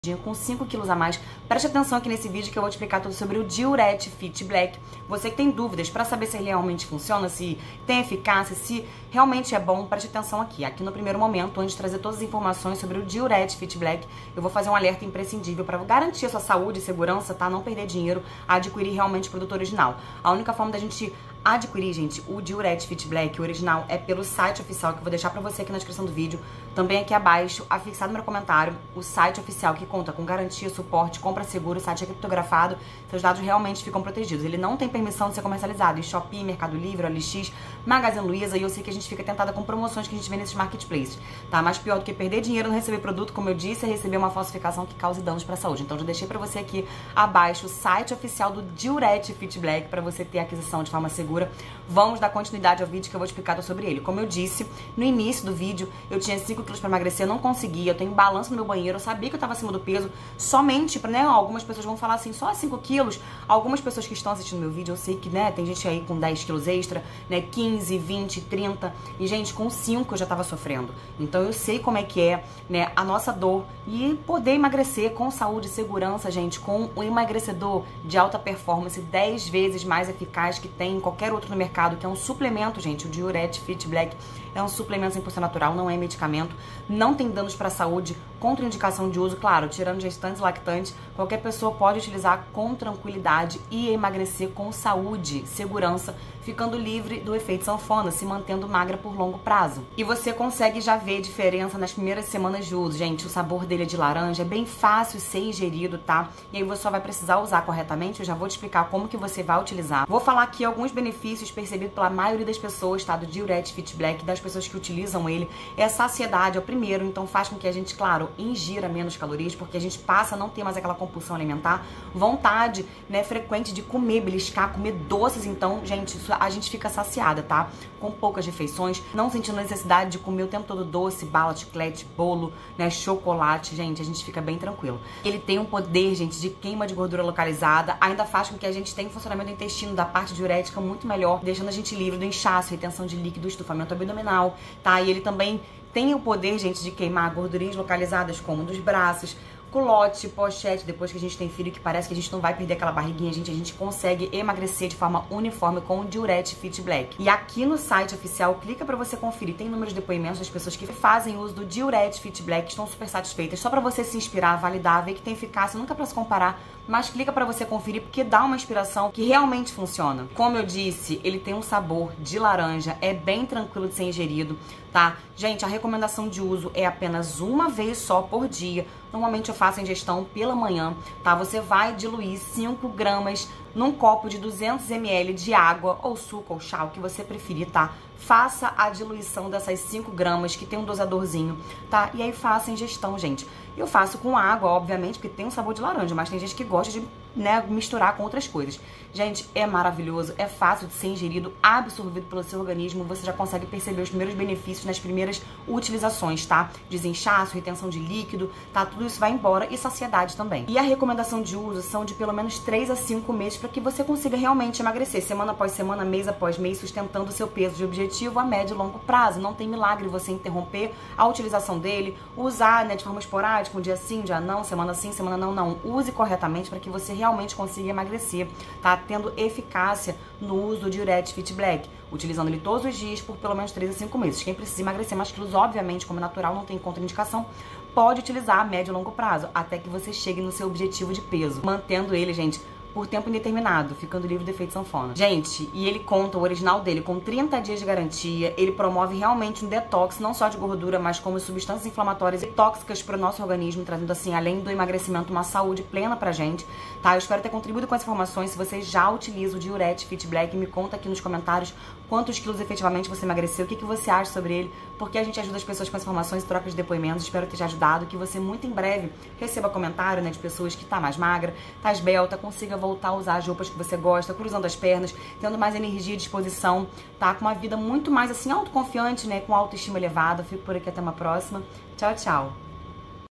com 5 quilos a mais. Preste atenção aqui nesse vídeo que eu vou te explicar tudo sobre o Diuretic Fit Black. Você que tem dúvidas para saber se ele realmente funciona, se tem eficácia, se realmente é bom, preste atenção aqui. Aqui no primeiro momento, antes de trazer todas as informações sobre o Diuretic Fit Black, eu vou fazer um alerta imprescindível para garantir a sua saúde e segurança, tá? Não perder dinheiro, adquirir realmente o produto original. A única forma da gente adquirir, gente, o Diuretic Fit Black, o original, é pelo site oficial, que eu vou deixar pra você aqui na descrição do vídeo. Também aqui abaixo, afixado no meu comentário, o site oficial que conta com garantia, suporte, compra seguro, o site é criptografado, seus dados realmente ficam protegidos. Ele não tem permissão de ser comercializado em Shopee, Mercado Livre, OLX, Magazine Luiza, e eu sei que a gente fica tentada com promoções que a gente vê nesses marketplaces, tá? Mas pior do que perder dinheiro não receber produto, como eu disse, é receber uma falsificação que cause danos pra saúde. Então já deixei pra você aqui abaixo o site oficial do Diuretic Fit Black pra você ter a aquisição de forma segura. Vamos dar continuidade ao vídeo que eu vou te explicar sobre ele. Como eu disse no início do vídeo, eu tinha 5 quilos pra emagrecer, eu não conseguia, eu tenho balanço no meu banheiro, eu sabia que eu tava acima do peso, somente pra, né, algumas pessoas vão falar assim, só 5 quilos, algumas pessoas que estão assistindo meu vídeo, eu sei que, né, tem gente aí com 10 quilos extra, né, 15, 20, 30, e gente, com 5 eu já tava sofrendo. Então eu sei como é que é, né, a nossa dor, e poder emagrecer com saúde e segurança, gente, com um emagrecedor de alta performance 10 vezes mais eficaz que tem em qualquer outro no mercado, que é um suplemento, gente. O Diuretic Fit Black é um suplemento 100% natural, não é medicamento, não tem danos para a saúde, contraindicação de uso, claro, tirando gestantes e lactantes, qualquer pessoa pode utilizar com tranquilidade e emagrecer com saúde, segurança, ficando livre do efeito sanfona, se mantendo magra por longo prazo. E você consegue já ver diferença nas primeiras semanas de uso, gente. O sabor dele é de laranja, é bem fácil ser ingerido, tá? E aí você só vai precisar usar corretamente, eu já vou te explicar como que você vai utilizar. Vou falar aqui alguns benefícios percebidos pela maioria das pessoas, tá? Do Diuretic Fit Black, das pessoas que utilizam ele. É a saciedade, é o primeiro, então faz com que a gente, claro, ingira menos calorias, porque a gente passa a não ter mais aquela compulsão alimentar, vontade, né, frequente de comer, beliscar, comer doces. Então, gente, isso a gente fica saciada, tá? Com poucas refeições, não sentindo a necessidade de comer o tempo todo doce, bala, chiclete, bolo, né, chocolate, gente, a gente fica bem tranquilo. Ele tem um poder, gente, de queima de gordura localizada, ainda faz com que a gente tenha um funcionamento do intestino, da parte diurética muito melhor, deixando a gente livre do inchaço, retenção de líquido, estufamento abdominal, tá? E ele também tem o poder, gente, de queimar gordurinhas localizadas como dos braços, culote, pochete, depois que a gente tem filho, que parece que a gente não vai perder aquela barriguinha, gente, a gente consegue emagrecer de forma uniforme com o Diuretic Fit Black. E aqui no site oficial, clica pra você conferir, tem números de depoimentos das pessoas que fazem uso do Diuretic Fit Black, que estão super satisfeitas, só pra você se inspirar, validar, ver que tem eficácia, nunca pra se comparar, mas clica pra você conferir, porque dá uma inspiração que realmente funciona. Como eu disse, ele tem um sabor de laranja, é bem tranquilo de ser ingerido, tá? Gente, a recomendação de uso é apenas uma vez só por dia. Normalmente eu faço a ingestão pela manhã, tá? Você vai diluir 5 gramas num copo de 200 ml de água, ou suco, ou chá, o que você preferir, tá? Faça a diluição dessas 5 gramas, que tem um dosadorzinho, tá? E aí faça a ingestão, gente. Eu faço com água, obviamente, porque tem um sabor de laranja, mas tem gente que gosta de, né, misturar com outras coisas. Gente, é maravilhoso, é fácil de ser ingerido, absorvido pelo seu organismo, você já consegue perceber os primeiros benefícios nas primeiras utilizações, tá? Desinchaço, retenção de líquido, tá? Tudo isso vai embora e saciedade também. E a recomendação de uso são de pelo menos 3 a 5 meses para que você consiga realmente emagrecer, semana após semana, mês após mês, sustentando o seu peso de objetivo a médio e longo prazo. Não tem milagre você interromper a utilização dele, usar, né, de forma esporádica, um dia sim, um dia não, semana sim, semana não, não. Use corretamente para que você realmente consiga emagrecer, tá? Tendo eficácia no uso do Diuretic Fit Black, utilizando ele todos os dias por pelo menos 3 a 5 meses. Quem precisa emagrecer mais quilos, obviamente, como é natural, não tem contraindicação, pode utilizar a médio e longo prazo, até que você chegue no seu objetivo de peso, mantendo ele, gente, por tempo indeterminado, ficando livre do efeito sanfona. Gente, e ele conta, o original dele, com 30 dias de garantia, ele promove realmente um detox, não só de gordura, mas como substâncias inflamatórias e tóxicas para o nosso organismo, trazendo assim, além do emagrecimento, uma saúde plena pra gente, tá? Eu espero ter contribuído com as informações. Se você já utiliza o Diuretic Fit Black, me conta aqui nos comentários quantos quilos efetivamente você emagreceu, o que você acha sobre ele, porque a gente ajuda as pessoas com as informações e troca de depoimentos. Espero ter te ajudado, que você muito em breve receba comentário, né, de pessoas que tá mais magra, tá esbelta, consiga voltar a usar as roupas que você gosta, cruzando as pernas, tendo mais energia e disposição, tá? Com uma vida muito mais, assim, autoconfiante, né? Com autoestima elevada. Fico por aqui, até uma próxima. Tchau, tchau!